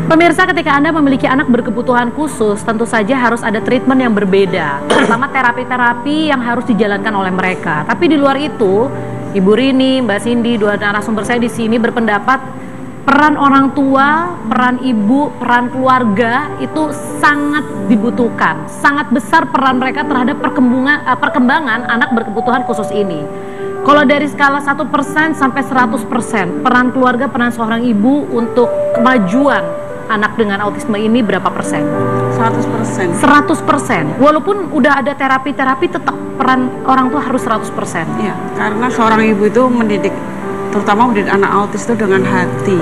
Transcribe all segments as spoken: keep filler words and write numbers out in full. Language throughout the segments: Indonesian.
Pemirsa, ketika Anda memiliki anak berkebutuhan khusus, tentu saja harus ada treatment yang berbeda, terutama terapi-terapi yang harus dijalankan oleh mereka. Tapi di luar itu, Ibu Rini, Mbak Cindy, dua narasumber saya di sini berpendapat peran orang tua, peran ibu, peran keluarga itu sangat dibutuhkan. Sangat besar peran mereka terhadap perkembangan, perkembangan anak berkebutuhan khusus ini. Kalau dari skala satu persen sampai seratus persen, peran keluarga, peran seorang ibu untuk kemajuan anak dengan autisme ini berapa persen? seratus persen. seratus persen. Walaupun udah ada terapi-terapi, tetap peran orang tua harus seratus persen. Iya, karena seorang ibu itu mendidik, terutama mendidik anak autis itu dengan hati.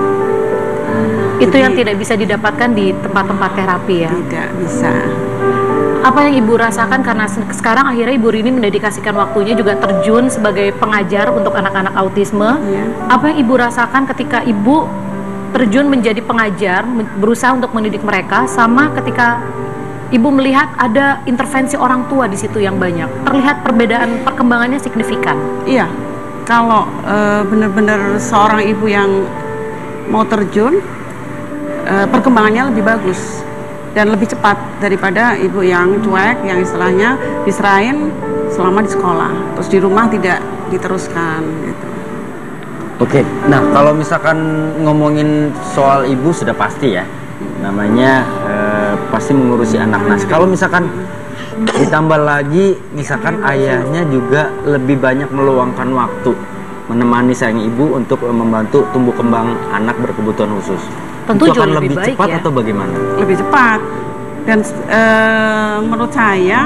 Itu Jadi, yang tidak bisa didapatkan di tempat-tempat terapi ya? Tidak bisa. Apa yang Ibu rasakan karena sekarang akhirnya Ibu Rini mendedikasikan waktunya juga terjun sebagai pengajar untuk anak-anak autisme. Iya. Apa yang Ibu rasakan ketika Ibu terjun menjadi pengajar, berusaha untuk mendidik mereka, sama ketika Ibu melihat ada intervensi orang tua di situ yang banyak, terlihat perbedaan perkembangannya signifikan? Iya, kalau e, benar-benar seorang ibu yang mau terjun, e, perkembangannya lebih bagus dan lebih cepat daripada ibu yang cuek, yang istilahnya diserahin selama di sekolah, terus di rumah tidak diteruskan gitu. Oke, nah kalau misalkan ngomongin soal ibu sudah pasti ya, namanya eh, pasti mengurusi anak. Nah, kalau misalkan ditambah lagi, misalkan ayahnya juga lebih banyak meluangkan waktu menemani sang ibu untuk membantu tumbuh kembang anak berkebutuhan khusus. Tentu itu akan lebih lebih baik cepat ya? atau bagaimana? Lebih cepat, dan e, menurut saya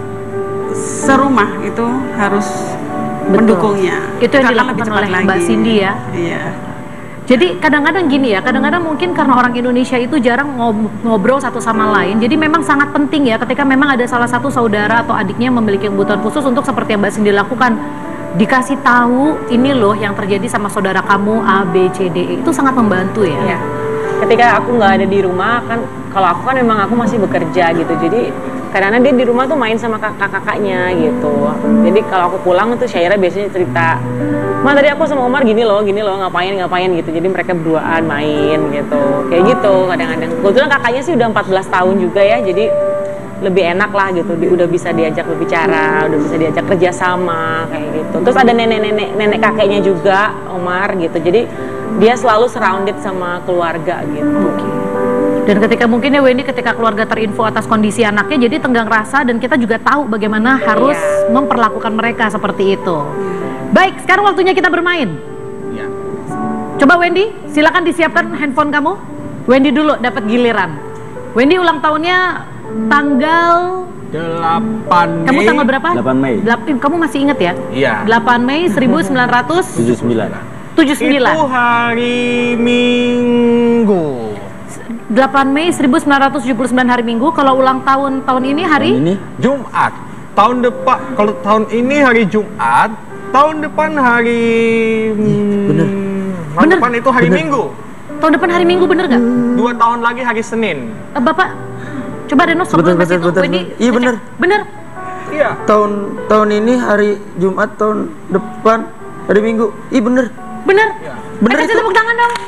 serumah itu harus Betul. mendukungnya. Itu yang Karena dilakukan lebih cepat oleh lagi. Mbak Cindy ya. Iya. Jadi kadang-kadang gini ya, kadang-kadang mungkin karena orang Indonesia itu jarang ngob- ngobrol satu sama lain. Jadi memang sangat penting ya ketika memang ada salah satu saudara atau adiknya yang memiliki kebutuhan khusus untuk seperti yang Mbak Cindy lakukan, dikasih tahu ini loh yang terjadi sama saudara kamu A, B, C, D, E. Itu sangat membantu ya. Iya. Ketika aku nggak ada di rumah kan, kalau aku kan memang aku masih bekerja gitu. Jadi kadang-kadang dia di rumah tuh main sama kakak-kakaknya gitu. Jadi kalau aku pulang tuh Syaira biasanya cerita, "Ma, tadi aku sama Omar gini loh, gini loh, ngapain, ngapain," gitu. Jadi mereka berduaan main gitu. Kayak gitu kadang-kadang. Kebetulan kakaknya sih udah empat belas tahun juga ya. Jadi lebih enak lah gitu. Dia udah bisa diajak berbicara, udah bisa diajak kerjasama kayak gitu. Terus ada nenek-nenek, nenek kakeknya juga, Omar gitu. Jadi dia selalu surrounded sama keluarga gitu. Oke. Dan ketika mungkin ya Wendy, ketika keluarga terinfo atas kondisi anaknya, jadi tenggang rasa dan kita juga tahu bagaimana harus Iya. memperlakukan mereka seperti itu. Baik, sekarang waktunya kita bermain. Ya. Coba Wendy, silakan disiapkan handphone kamu. Wendy dulu dapat giliran. Wendy ulang tahunnya tanggal delapan Mei. Kamu tanggal berapa? delapan Mei. Delap- kamu masih ingat ya? Iya. delapan Mei seribu sembilan ratus tujuh puluh sembilan. tujuh puluh sembilan. Itu hari Minggu. delapan Mei seribu sembilan ratus tujuh puluh sembilan hari Minggu. Kalau ulang tahun tahun ini hari Tahun ini Jumat. Tahun depan, kalau tahun ini hari Jumat, tahun depan hari bener. tahun Bener. depan itu hari Bener. Minggu. tahun depan hari Minggu bener nggak? Dua tahun lagi hari Senin. Eh, Bapak, coba Reno Betul, sebelum betul, itu betul, Wendy betul. Iya, ngecek. bener. Bener. Iya. tahun tahun ini hari Jumat, tahun depan hari Minggu. Ih bener. Bener. Iya. Bener Eh, kasih itu. tepuk tangan dong.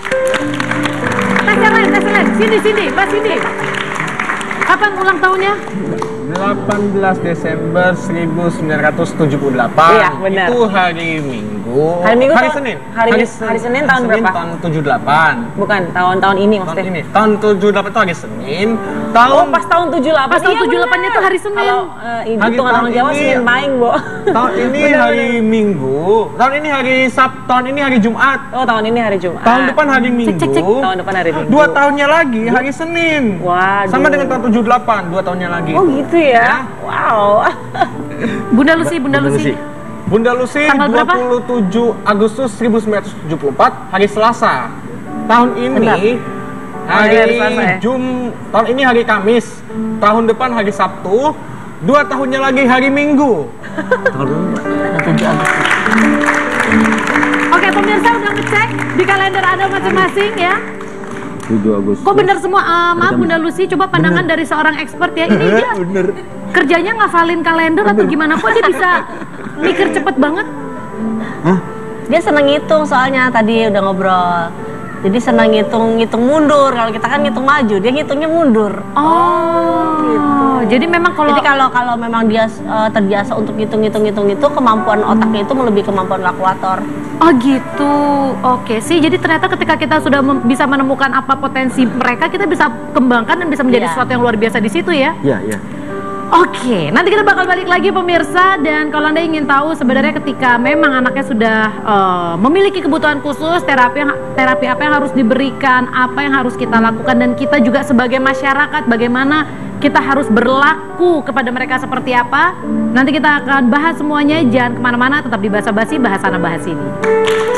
Tes yang lain, tes yang lain. Sini, sini, Mbak Cindy. Kapan ulang tahunnya? delapan belas Desember seribu sembilan ratus tujuh puluh delapan. Iya, benar. Itu hari Minggu. Hari Minggu hari tahun- Senin. hari- hari Senin tahun berapa? Tahun tujuh puluh delapan. Bukan, tahun-tahun ini Tahun maksudnya. ini. Tahun tujuh puluh delapan itu hari Senin. Oh, Tahun pas tahun tujuh puluh delapan. Pas tahun Iya, tujuh puluh delapan-nya bener. tuh hari Senin. Kalau uh, Hari hitungan orang tahun Jawa ini- Senin Paing, Bu. tahun ini Bener, hari bener. Minggu. Tahun ini hari Sabtu. Tahun ini hari Jumat. Oh, tahun ini hari Jumat. Tahun depan hari Minggu. cek, cek. Tahun depan hari Minggu. Dua tahunnya lagi hari Senin. Waduh. Sama dengan tahun tujuh puluh delapan, dua tahunnya lagi. Oh, gitu ya. Wow. Bunda Lucy, Bunda Lucy. Bunda Lucy Tanggal dua berapa? puluh tujuh Agustus seribu sembilan ratus tujuh puluh empat hari Selasa. Tahun ini Bentar. hari hari Selasa ya? Jum tahun ini hari Kamis. Tahun depan hari Sabtu. Dua tahunnya lagi hari Minggu. Tanggal berapa? tujuh Agustus. Oke, pemirsa udah ngecek di kalender Anda masing-masing ya. tujuh Agustus. Kok bener semua? Ah, maaf Bener. Bunda Lucy, coba pandangan dari seorang expert ya. Ini dia Bener. kerjanya ngafalin kalender atau gimana? Kok dia bisa mikir cepet banget? Dia seneng ngitung soalnya tadi udah ngobrol. Jadi senang ngitung-ngitung mundur. Kalau kita kan ngitung maju, dia ngitungnya mundur. Oh, gitu. Jadi memang kalau Jadi kalau kalau memang dia uh, terbiasa untuk ngitung-ngitung-ngitung itu, kemampuan otaknya itu melebihi kemampuan kalkulator. Oh gitu, oke sih. Jadi ternyata ketika kita sudah mem- bisa menemukan apa potensi mereka, kita bisa kembangkan dan bisa menjadi Iya. sesuatu yang luar biasa di situ ya. Iya, iya. Oke, nanti kita bakal balik lagi pemirsa. Dan kalau Anda ingin tahu sebenarnya ketika memang anaknya sudah uh, memiliki kebutuhan khusus, terapi yang- terapi apa yang harus diberikan, apa yang harus kita lakukan, dan kita juga sebagai masyarakat bagaimana kita harus berlaku kepada mereka seperti apa. Nanti kita akan bahas semuanya. Jangan kemana-mana, tetap di Basa Basi, bahas sana bahas ini.